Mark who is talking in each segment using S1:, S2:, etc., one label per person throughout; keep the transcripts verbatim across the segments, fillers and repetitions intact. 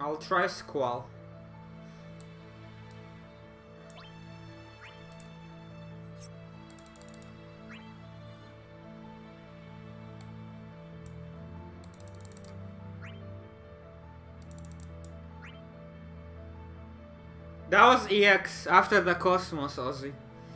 S1: I'll try Squall. That was E X after the Cosmos, Ozzy.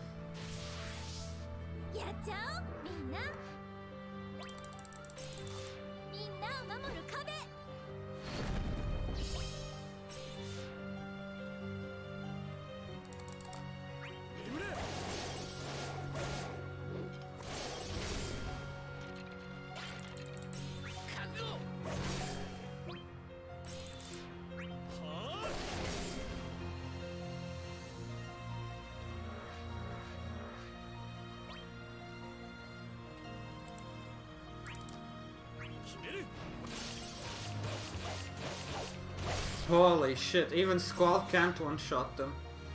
S1: Holy shit, even Squall can't one-shot them.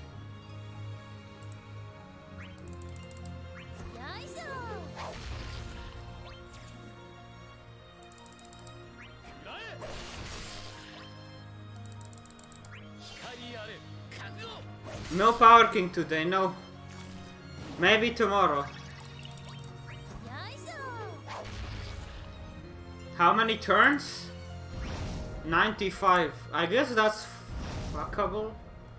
S1: No Power King today, no. Maybe tomorrow. How many turns? ninety-five. I guess that's fuckable.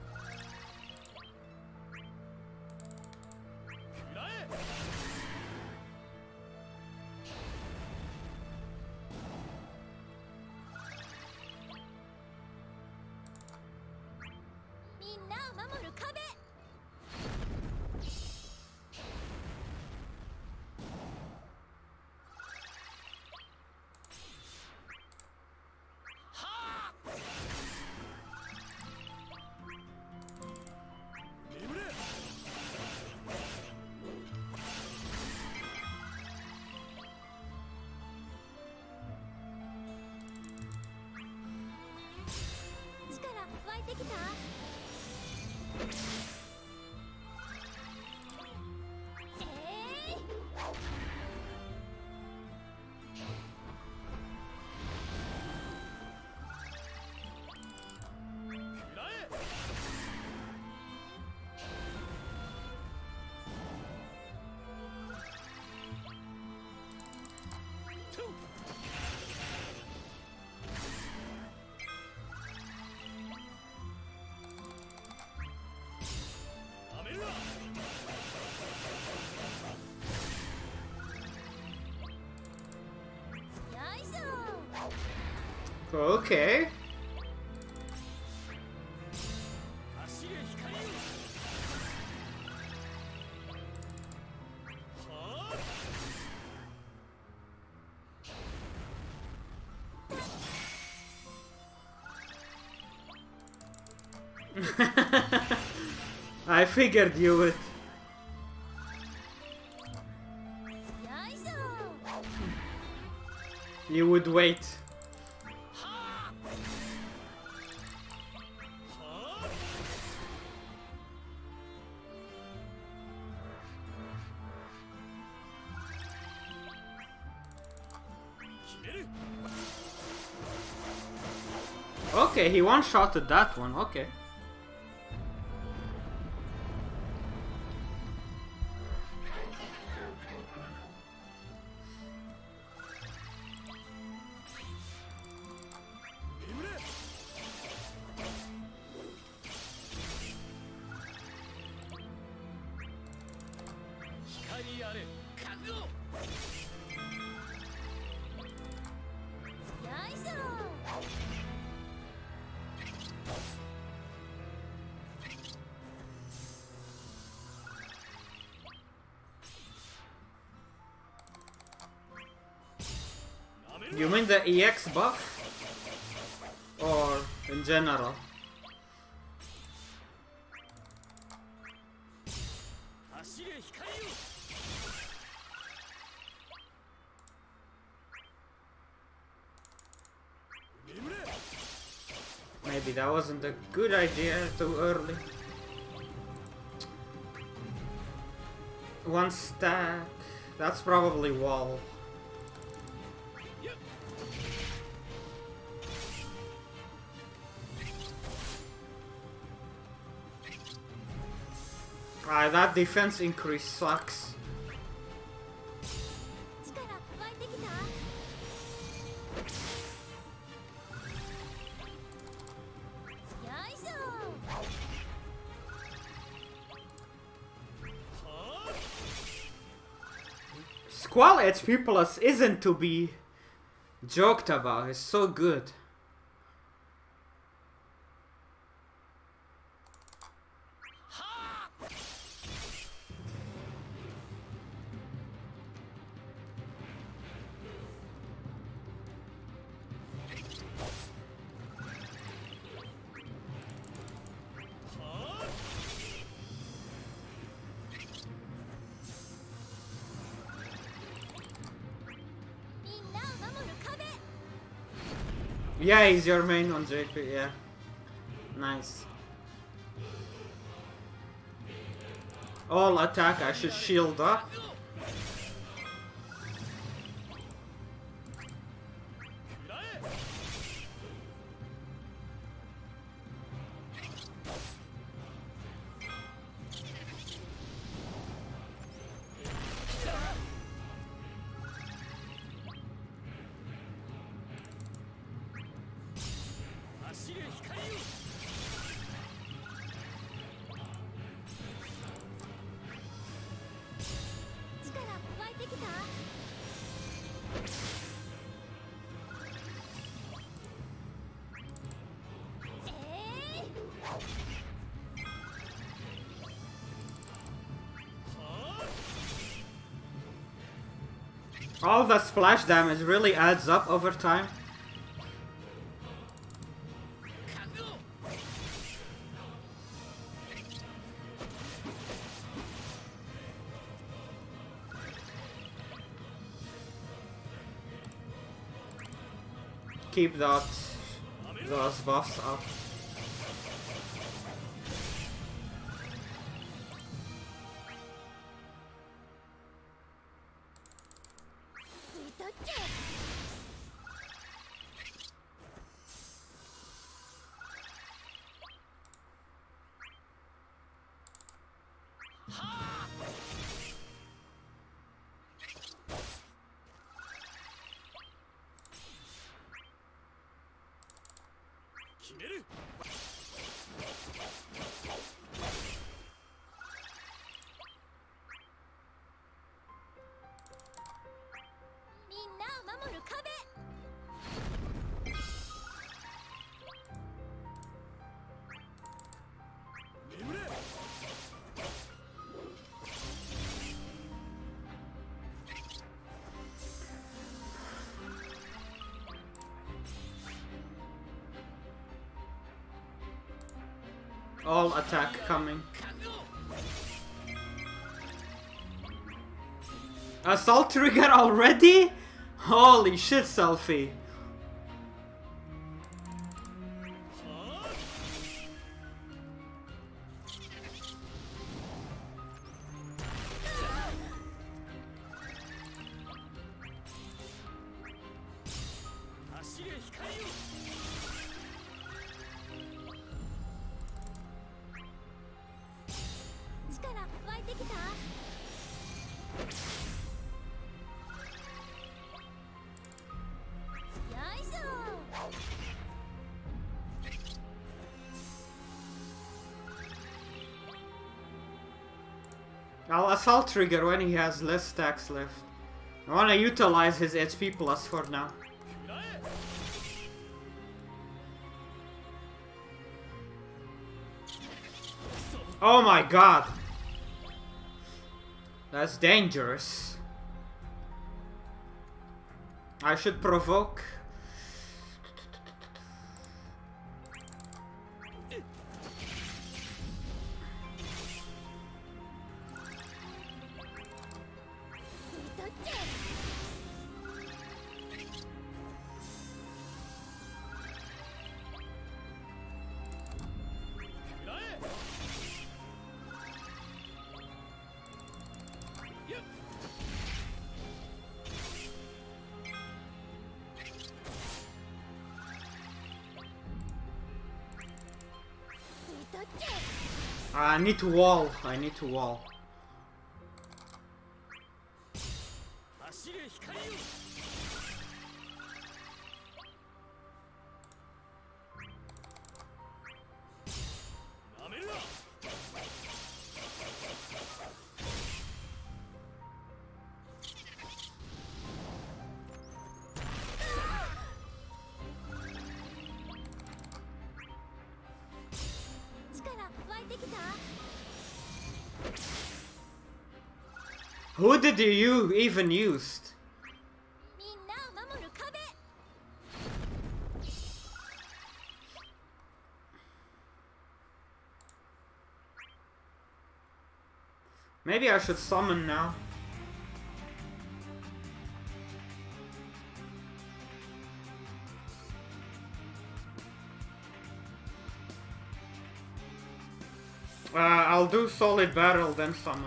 S1: Okay. I figured you would. You would wait. Okay, he one-shotted that one, okay. You mean the E X buff? Or in general? Maybe that wasn't a good idea too early. One stack. That's probably wall. Ah, that defense increase sucks. Squall H P plus isn't to be joked about. It's so good. Yeah, he's your main on J P, yeah. Nice. All attack, I should shield up. All the splash damage really adds up over time. Keep that, those buffs up. All attack coming. Assault trigger already? Holy shit, Selfie. I'll assault trigger when he has less stacks left. I wanna utilize his H P plus for now. Oh my god! That's dangerous. I should provoke. I need to wall. I need to wall. Who did you even use? Maybe I should summon now. Uh, I'll do solid barrel then summon.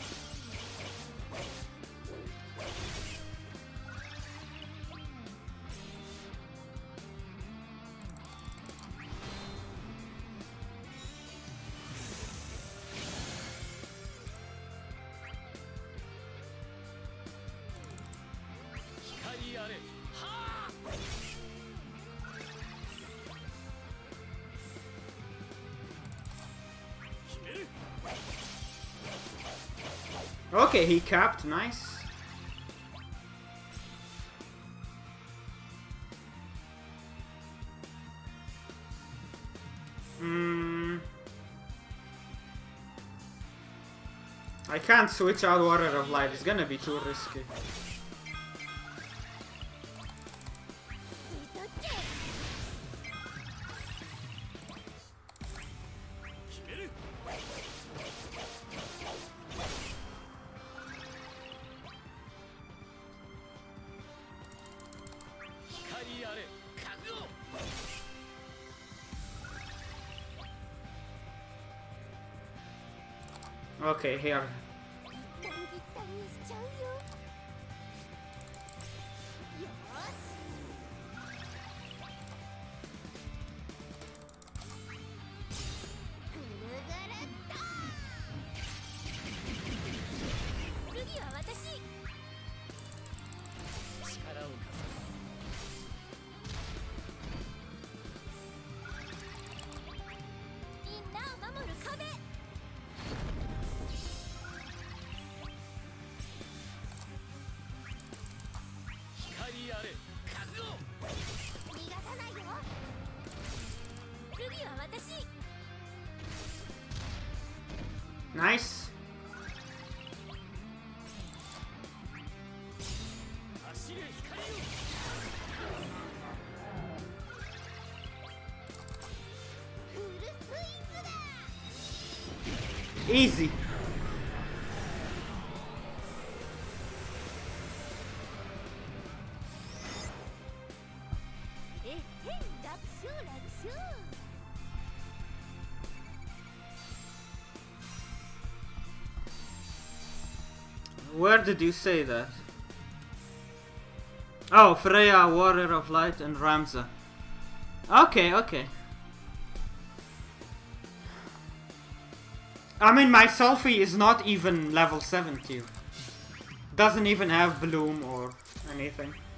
S1: Okay, he capped, nice. Hmm. I can't switch out Warrior of Light, it's gonna be too risky. Okay, here. Nice. Easy. Where did you say that? Oh, Freya, Warrior of Light, and Ramza. Okay, okay. I mean, my Selfie is not even level seventy. Doesn't even have Bloom or anything.